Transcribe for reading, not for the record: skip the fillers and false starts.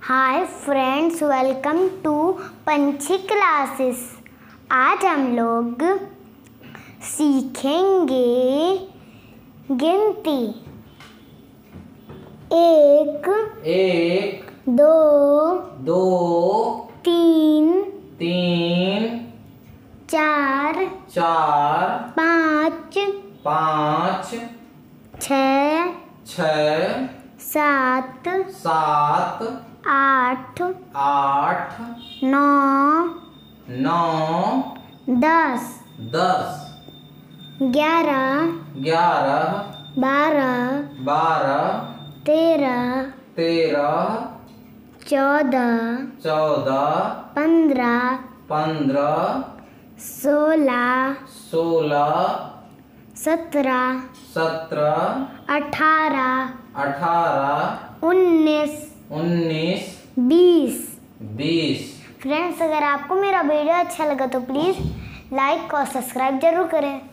Hi friends, welcome to Panchhi classes. आज हम लोग सीखेंगे गिनती। एक, दो, तीन, चार, पाँच, छः, सात, आठ, नौ, 10, 11, 12, 13, 14, 15, 16, 17, 18, 19, 20। फ्रेंड्स, अगर आपको मेरा वीडियो अच्छा लगा तो प्लीज़ लाइक और सब्सक्राइब जरूर करें।